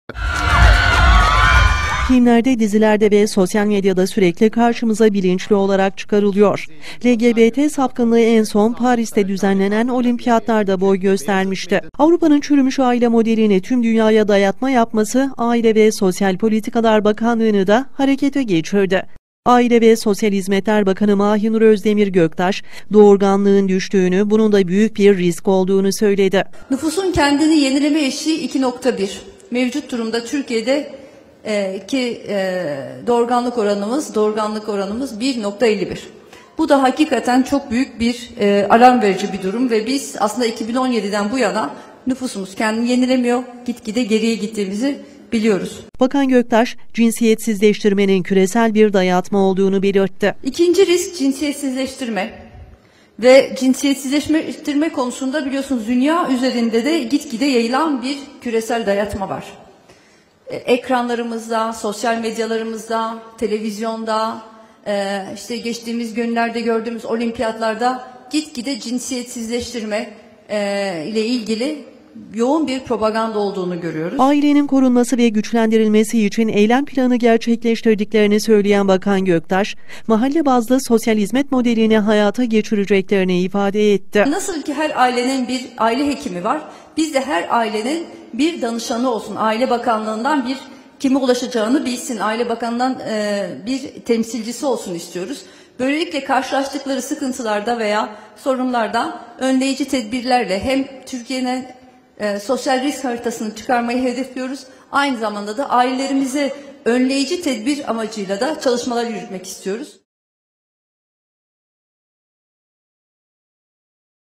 Filmlerde, dizilerde ve sosyal medyada sürekli karşımıza bilinçli olarak çıkarılıyor. LGBT sapkınlığı en son Paris'te düzenlenen olimpiyatlarda boy göstermişti. Avrupa'nın çürümüş aile modelini tüm dünyaya dayatma yapması Aile ve Sosyal Politikalar Bakanlığı'nı da harekete geçirdi. Aile ve Sosyal Hizmetler Bakanı Mahinur Özdemir Göktaş, doğurganlığın düştüğünü, bunun da büyük bir risk olduğunu söyledi. Nüfusun kendini yenileme eşiği 2.1. Mevcut durumda Türkiye'de doğurganlık oranımız 1.51. Bu da hakikaten çok büyük bir alarm verici bir durum ve biz aslında 2017'den bu yana nüfusumuz kendini yenilemiyor, gitgide geriye gittiğimizi biliyoruz. Bakan Göktaş, cinsiyetsizleştirmenin küresel bir dayatma olduğunu belirtti. İkinci risk cinsiyetsizleştirme. Ve cinsiyetsizleştirme konusunda biliyorsunuz dünya üzerinde de gitgide yayılan bir küresel dayatma var. Ekranlarımızda, sosyal medyalarımızda, televizyonda, işte geçtiğimiz günlerde gördüğümüz olimpiyatlarda gitgide cinsiyetsizleştirme ile ilgili yoğun bir propaganda olduğunu görüyoruz. Ailenin korunması ve güçlendirilmesi için eylem planı gerçekleştirdiklerini söyleyen Bakan Göktaş, mahalle bazlı sosyal hizmet modelini hayata geçireceklerini ifade etti. Nasıl ki her ailenin bir aile hekimi var, biz de her ailenin bir danışanı olsun. Aile Bakanlığı'ndan bir kime ulaşacağını bilsin. Aile Bakanlığı'ndan bir temsilcisi olsun istiyoruz. Böylelikle karşılaştıkları sıkıntılarda veya sorunlarda önleyici tedbirlerle hem Türkiye'nin sosyal risk haritasını çıkarmayı hedefliyoruz. Aynı zamanda da ailelerimize önleyici tedbir amacıyla da çalışmalar yürütmek istiyoruz.